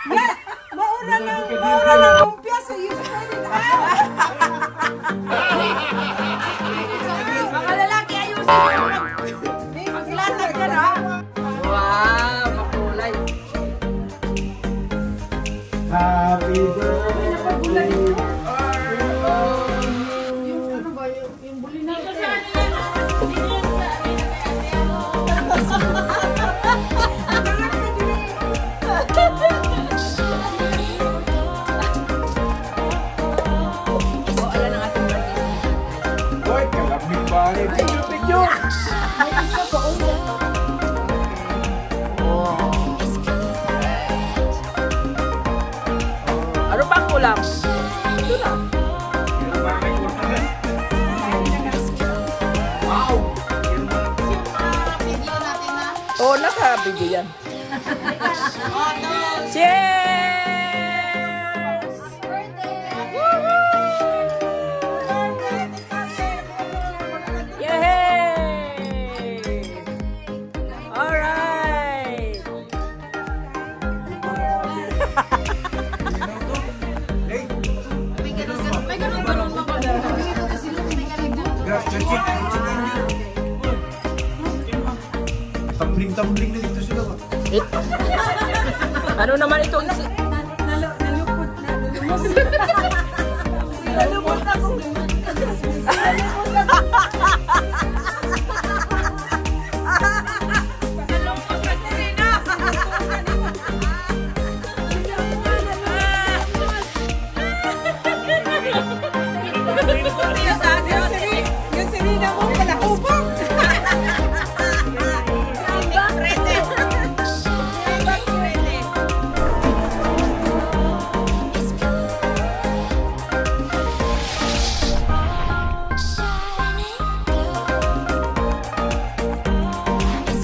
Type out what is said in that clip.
Maura lang kumpya sa iyo. Mga lalaki ayusin. Magsilatag ka na. Wow, makulay. Happy birthday. Yung buli na. Hoy, kalabing ba? Picture. Ano pang kulang? Ito na. Wow! Oo, naka-video yan. Cheers! Yay! Alright! Tumbling na dito sila ba? Ano naman ito? Nalupot na.